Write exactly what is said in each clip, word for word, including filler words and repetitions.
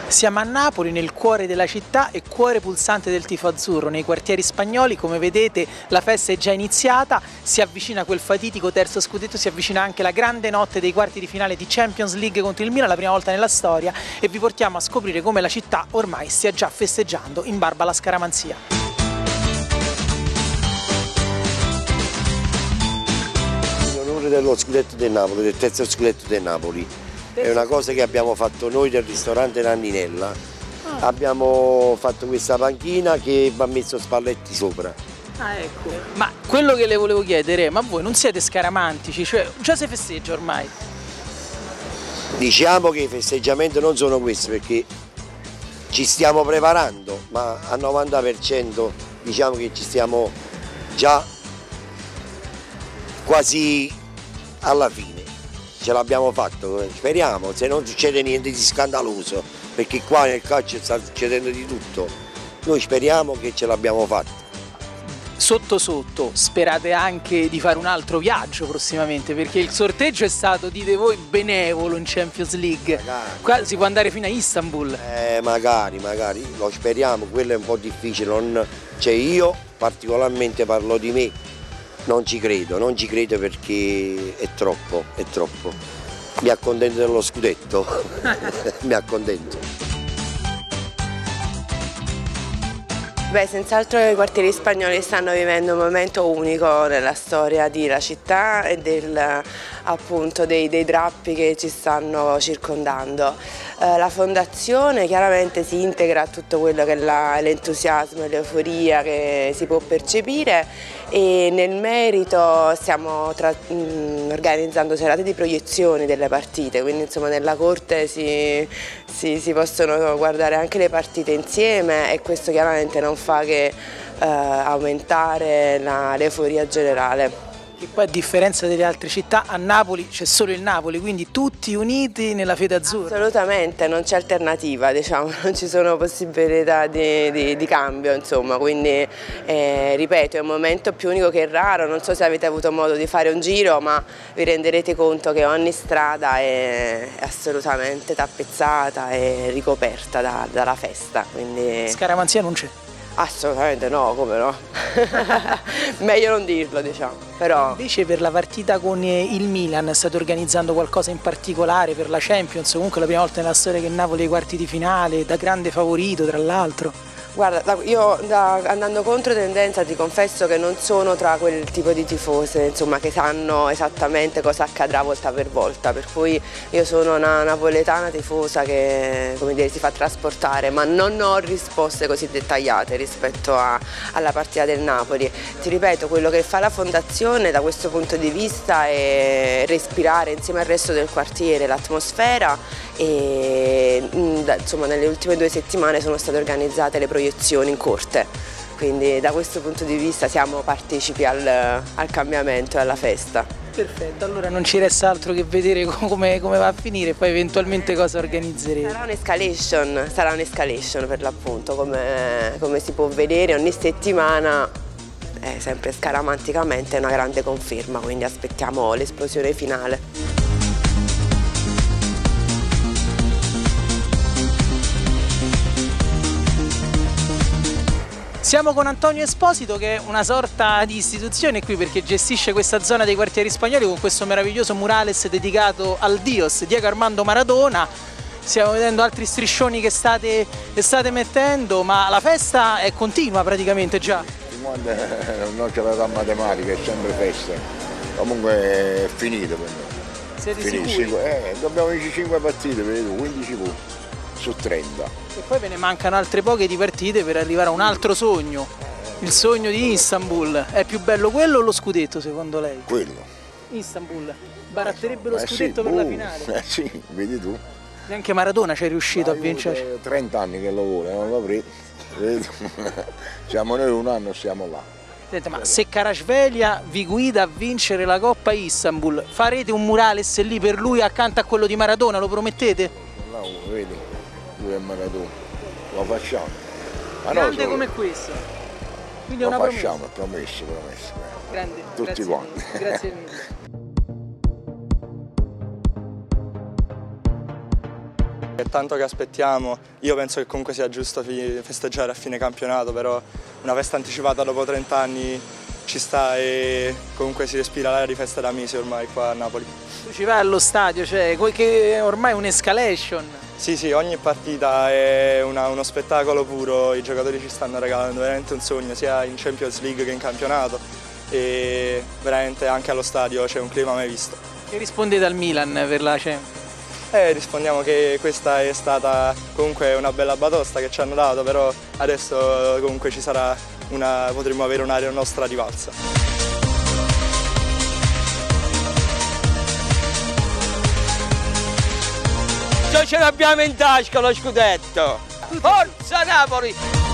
Siamo a Napoli, nel cuore della città e cuore pulsante del tifo azzurro. Nei quartieri spagnoli, come vedete, la festa è già iniziata, si avvicina quel fatitico terzo scudetto, si avvicina anche la grande notte dei quarti di finale di Champions League contro il Milan, la prima volta nella storia, e vi portiamo a scoprire come la città ormai stia già festeggiando in barba alla scaramanzia. In onore dello scudetto del Napoli, del terzo scudetto del Napoli. È una cosa che abbiamo fatto noi del ristorante Nanninella. Ah. Abbiamo fatto questa panchina che va messo spalletti sopra. Ah, ecco. Ma quello che le volevo chiedere è, ma voi non siete scaramantici? Cioè, già si festeggia ormai? Diciamo che i festeggiamenti non sono questi perché ci stiamo preparando, ma al novanta per cento diciamo che ci stiamo già quasi alla fine. Ce l'abbiamo fatto, speriamo, se non succede niente di scandaloso, perché qua nel calcio sta succedendo di tutto. Noi speriamo che ce l'abbiamo fatta. Sotto sotto sperate anche di fare un altro viaggio prossimamente, perché il sorteggio è stato, dite voi, benevolo in Champions League. Magari. Qua si può andare fino a Istanbul. Eh, magari, magari, lo speriamo, quello è un po' difficile, non... cioè io particolarmente parlo di me. Non ci credo, non ci credo perché è troppo, è troppo. Mi accontento dello scudetto, mi accontento. Beh, senz'altro i quartieri spagnoli stanno vivendo un momento unico nella storia della città e del, appunto, dei, dei drappi che ci stanno circondando. Eh, la fondazione chiaramente si integra a tutto quello che è l'entusiasmo e l'euforia che si può percepire, e nel merito stiamo tra, mh, organizzando serate di proiezioni delle partite, quindi insomma nella corte si, si, si possono guardare anche le partite insieme, e questo chiaramente non fa che eh, aumentare l'euforia generale. E poi, a differenza delle altre città, a Napoli c'è solo il Napoli, quindi tutti uniti nella fede azzurra. Assolutamente, non c'è alternativa, diciamo, non ci sono possibilità di, di, di cambio, insomma, quindi eh, ripeto, è un momento più unico che raro. Non so se avete avuto modo di fare un giro, ma vi renderete conto che ogni strada è assolutamente tappezzata e ricoperta da, dalla festa. Quindi... Scaramanzia non c'è? Assolutamente no, come no? Meglio non dirlo, diciamo. Però... Invece per la partita con il Milan state organizzando qualcosa in particolare per la Champions? Comunque la prima volta nella storia che Napoli ai quarti di finale, da grande favorito tra l'altro. Guarda, io da, andando contro tendenza ti confesso che non sono tra quel tipo di tifose, insomma, che sanno esattamente cosa accadrà volta per volta, per cui io sono una napoletana tifosa che, come dire, si fa trasportare, ma non ho risposte così dettagliate rispetto a, alla partita del Napoli. Ti ripeto, quello che fa la fondazione da questo punto di vista è respirare insieme al resto del quartiere l'atmosfera, e insomma nelle ultime due settimane sono state organizzate le proiezioni in corte, quindi da questo punto di vista siamo partecipi al, al cambiamento e alla festa. Perfetto, allora non ci resta altro che vedere come, come va a finire e poi eventualmente cosa organizzerete. Sarà un'escalation, sarà un'escalation per l'appunto, come, come si può vedere ogni settimana è sempre scaramanticamente una grande conferma, quindi aspettiamo l'esplosione finale. Siamo con Antonio Esposito, che è una sorta di istituzione qui perché gestisce questa zona dei quartieri spagnoli con questo meraviglioso murales dedicato al Dios, Diego Armando Maradona. Stiamo vedendo altri striscioni che state, che state mettendo, ma la festa è continua praticamente già. Non c'è la matematica, è sempre festa. Comunque è finito per noi. Siete finito, sicuri? Eh, dobbiamo vincere cinque partite, vedo, quindici punti su trenta. E poi ve ne mancano altre poche di partite per arrivare a un altro sogno, il sogno di Istanbul. È più bello quello o lo scudetto secondo lei? Quello. Istanbul baratterebbe lo eh scudetto sì, per uh, la finale. Eh sì, vedi tu. Neanche Maradona ci è riuscito Ma a vincere. trenta anni che lo vuole, non l'ho preso. Siamo noi un anno, siamo là. Senta, ma se Kvaratskhelia vi guida a vincere la Coppa Istanbul, farete un murales lì per lui accanto a quello di Maradona, lo promettete? Là uno, vedi, lui è Maradona, lo facciamo. Ma grande no, come questo. Quindi lo è una facciamo, promessa. promesso, promesso. Grande, tutti grazie quanti. Mille, grazie mille. È tanto che aspettiamo, io penso che comunque sia giusto festeggiare a fine campionato, però una festa anticipata dopo trenta anni ci sta e comunque si respira l'aria di festa da mesi ormai qua a Napoli. Tu ci vai allo stadio, cioè che ormai è un'escalation. Sì, sì, ogni partita è una, uno spettacolo puro, i giocatori ci stanno regalando veramente un sogno, sia in Champions League che in campionato, e veramente anche allo stadio c'è un clima mai visto. Che rispondete al Milan per la Champions? Eh, rispondiamo che questa è stata comunque una bella batosta che ci hanno dato, però adesso comunque ci sarà una, potremo avere un'area nostra rivalsa. Noi ce l'abbiamo in tasca lo scudetto! Forza Napoli!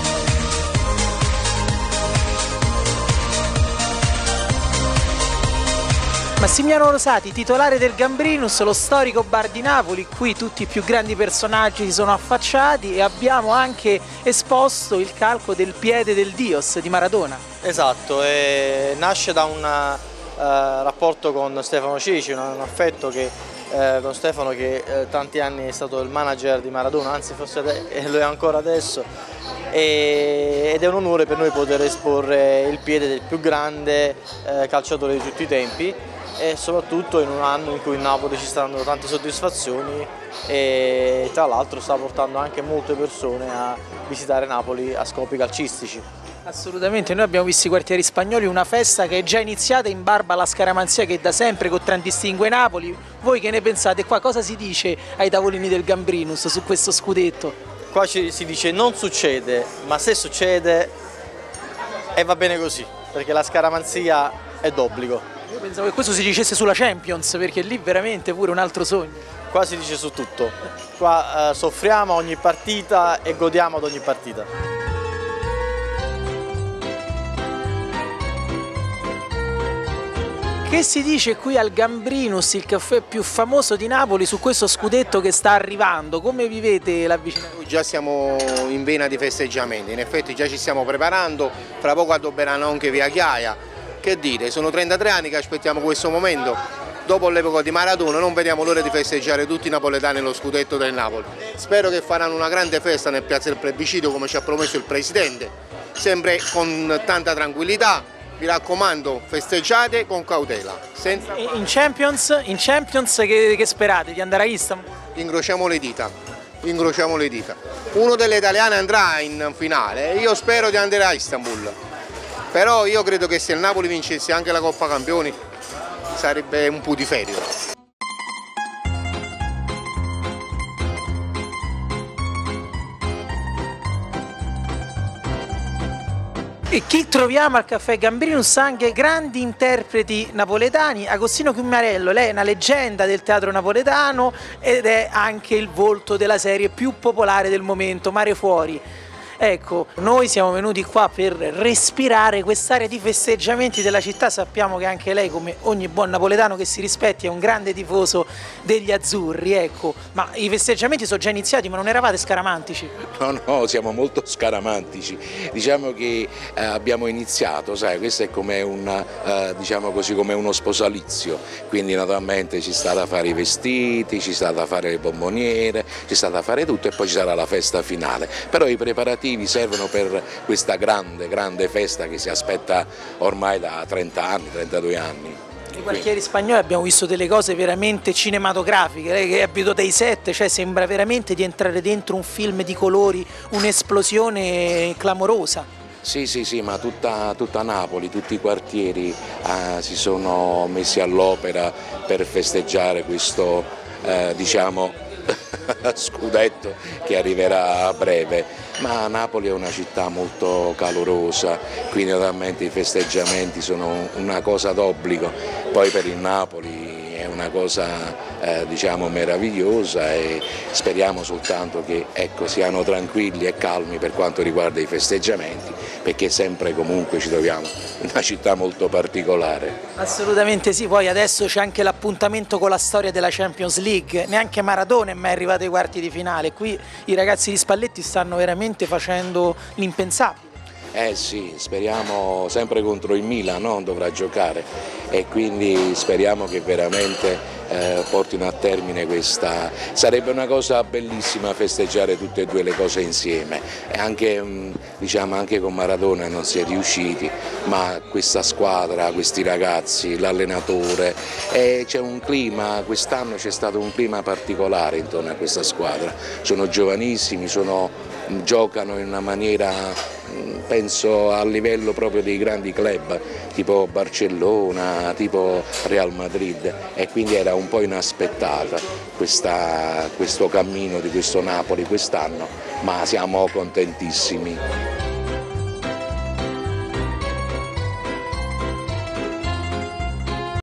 Massimiliano Rosati, titolare del Gambrinus, lo storico bar di Napoli, qui tutti i più grandi personaggi si sono affacciati e abbiamo anche esposto il calco del piede del Dios di Maradona. Esatto, e nasce da un uh, rapporto con Stefano Cici, un, un affetto che, eh, con Stefano che eh, tanti anni è stato il manager di Maradona, anzi forse lo è ancora adesso, e, ed è un onore per noi poter esporre il piede del più grande eh, calciatore di tutti i tempi, e soprattutto in un anno in cui il Napoli ci sta dando tante soddisfazioni e tra l'altro sta portando anche molte persone a visitare Napoli a scopi calcistici. Assolutamente, noi abbiamo visto i quartieri spagnoli, una festa che è già iniziata in barba alla scaramanzia che da sempre contraddistingue Napoli. Voi che ne pensate qua? Cosa si dice ai tavolini del Gambrinus su questo scudetto? Qua ci, si dice non succede, ma se succede e va bene così, perché la scaramanzia è d'obbligo. Io pensavo che questo si dicesse sulla Champions, perché lì veramente pure un altro sogno. Qua si dice su tutto, qua eh, soffriamo ogni partita e godiamo ad ogni partita. Che si dice qui al Gambrinus, il caffè più famoso di Napoli, su questo scudetto che sta arrivando? Come vivete l'avvicinamento? Già siamo in vena di festeggiamenti, in effetti già ci stiamo preparando, fra poco addobberanno anche Via Chiaia. Che dire, sono trentatré anni che aspettiamo questo momento, dopo l'epoca di Maradona non vediamo l'ora di festeggiare tutti i napoletani lo scudetto del Napoli. Spero che faranno una grande festa nel Piazza del Plebiscito come ci ha promesso il Presidente, sempre con tanta tranquillità, mi raccomando festeggiate con cautela. Senza... In Champions, in Champions che, che sperate? Di andare a Istanbul? Incrociamo le dita, incrociamo le dita. Uno delle italiane andrà in finale, io spero di andare a Istanbul. Però io credo che se il Napoli vincesse anche la Coppa Campioni sarebbe un putiferio. E chi troviamo al caffè Gambrinus? Anche grandi interpreti napoletani. Agostino Chiumarello, lei è una leggenda del teatro napoletano ed è anche il volto della serie più popolare del momento, Mare Fuori. Ecco, noi siamo venuti qua per respirare quest'area di festeggiamenti della città, sappiamo che anche lei, come ogni buon napoletano che si rispetti, è un grande tifoso degli azzurri, ecco, ma i festeggiamenti sono già iniziati, ma non eravate scaramantici? No, no, siamo molto scaramantici, diciamo che eh, abbiamo iniziato, sai, questo è come, una, eh, diciamo così, come uno sposalizio, quindi naturalmente ci sta da fare i vestiti, ci sta da fare le bomboniere, ci sta da fare tutto e poi ci sarà la festa finale, però i preparativi servono per questa grande, grande festa che si aspetta ormai da trenta anni, trentadue anni. Nei quartieri spagnoli abbiamo visto delle cose veramente cinematografiche, lei che è abituata ai set, cioè sembra veramente di entrare dentro un film di colori, un'esplosione clamorosa. Sì, sì, sì, ma tutta, tutta Napoli, tutti i quartieri eh, si sono messi all'opera per festeggiare questo, eh, diciamo, scudetto che arriverà a breve, ma Napoli è una città molto calorosa, quindi naturalmente i festeggiamenti sono una cosa d'obbligo, poi per il Napoli è una cosa eh, diciamo meravigliosa e speriamo soltanto che ecco, siano tranquilli e calmi per quanto riguarda i festeggiamenti, perché sempre comunque ci troviamo in una città molto particolare. Assolutamente sì, poi adesso c'è anche l'appuntamento con la storia della Champions League, neanche Maradona è mai arrivato ai quarti di finale, qui i ragazzi di Spalletti stanno veramente facendo l'impensabile. Eh sì, speriamo sempre contro il Milan, no? Dovrà giocare e quindi speriamo che veramente eh, portino a termine questa. Sarebbe una cosa bellissima festeggiare tutte e due le cose insieme, e anche, mh, diciamo, anche con Maradona non si è riusciti, ma questa squadra, questi ragazzi, l'allenatore, c'è un clima, quest'anno c'è stato un clima particolare intorno a questa squadra, sono giovanissimi, sono, giocano in una maniera, penso a livello proprio dei grandi club tipo Barcellona, tipo Real Madrid, e quindi era un po' inaspettata questa, questo cammino di questo Napoli quest'anno, ma siamo contentissimi.